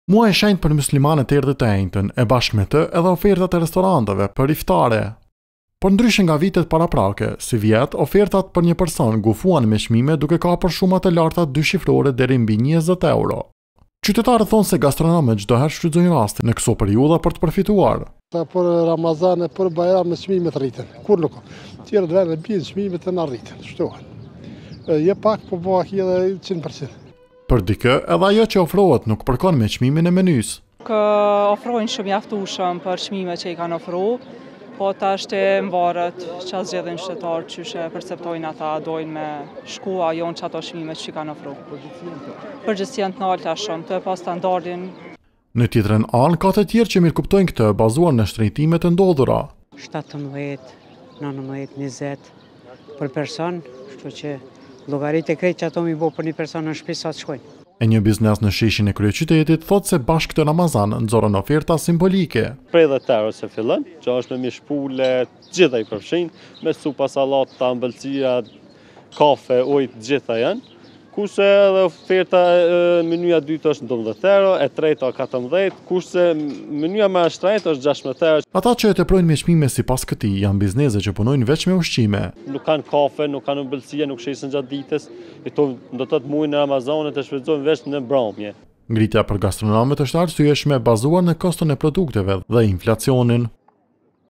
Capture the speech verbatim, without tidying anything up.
Muaj i shenjtë për muslimanët erdhi të enjtën, e bashkë me të edhe ofertat e restoranteve për iftare. Por ndryshe nga vitet paraprake, si vjet, ofertat për një person gufuan me çmime duke kapur shuma të larta dyshifrore deri mbi njëzet euro. Qytetarët thonë se gastronomët çdo herë shfrytëzojnë rastin në këso periudha për të përfituar. Për Ramazan e për Bajram me çmimet rriten. Kur nuk ka. Tjerë vende bien çmimet e na rriten, shtohen. Je pak po bëhet edhe njëqind përqind. Për dikë, edhe ajo që ofrohet nuk përkon me çmimin e menys. Kë ofrojnë shumë mjaftueshëm për çmimet që i kanë ofruar, po tash të mvaret ç'a zgjedhin qytetarët çyshe perceptojnë ata, dojnë me shku a jon çato çmime që i kanë ofruar. Përgjithësi janë të larta shumë, të pa standardin. Në tjetrën anë ka të tjerë që mirë kuptojnë këtë bazuar në shtrejtimet e ndodhura. shtatëmbëdhjetë, nëntëmbëdhjetë, njëzet për person, kështu që llogaritë e krejt që ato mi bo për një person në shtëpi sa të shkojnë. E një biznes në shishin e kryeqytetit thotë se bashkë këtë Ramazan nxorën oferta simbolike. Prej dhe tero se fillon, që është me mishpule, gjitha i përfshin, me supa, salata, ëmbëlsira, kafe, ujë, gjitha janë. Kurse edhe oferta menyja dytë është nëntëmbëdhjetë euro, e treta katërmbëdhjetë, kurse menyja më e shtrenjtë është gjashtëmbëdhjetë euro. Ata që e teprojnë me çmime sipas këtij janë biznese që punojnë veç me ushqime. Nuk kanë kafe, nuk kanë ëmbëlsira, nuk shesin gjatë ditës, e to do të thotë muajin e Ramazanit e shfrytëzojnë veç në mbrëmje. Ngritja për gastronomët është arsyeshme bazuar në koston e produkteve dhe inflacionin.